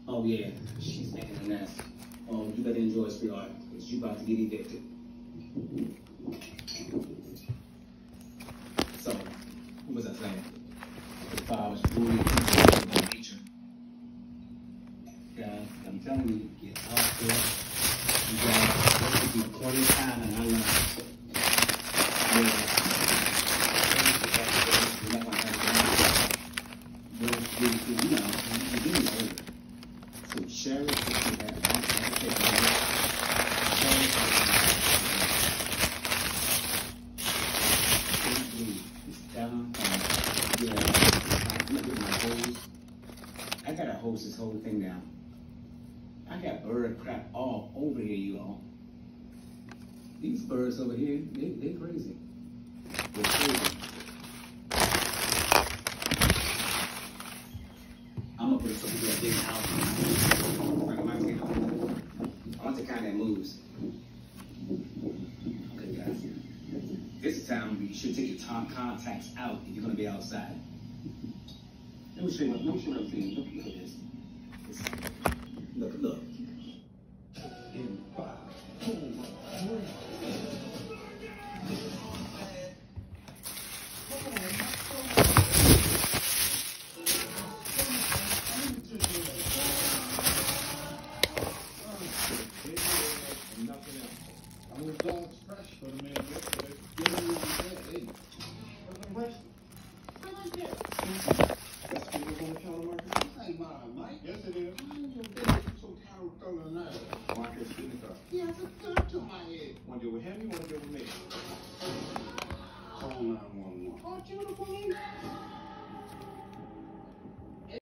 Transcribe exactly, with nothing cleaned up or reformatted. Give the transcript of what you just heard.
Oh yeah, she's making a mess. Oh, you better enjoy it, sweetheart, because you about to get evicted. So, what was I saying? The father's bullying about nature. Guys, I'm telling you, get out there. You guys, this is the corny time and I learned. Yeah. You know, you're getting older. So share it with you have. Down, yeah, look at my hose. I gotta hose this whole thing down. I got bird crap all over here, you all. These birds over here, they they crazy. They're crazy. I'm gonna put something to a big house. Like I might take I want the kind that moves. Okay, guys. This is time you should take your Tom contacts out if you're gonna be outside. Let me show you what, let me show you what I'm saying. Look, look at this. This, look, look.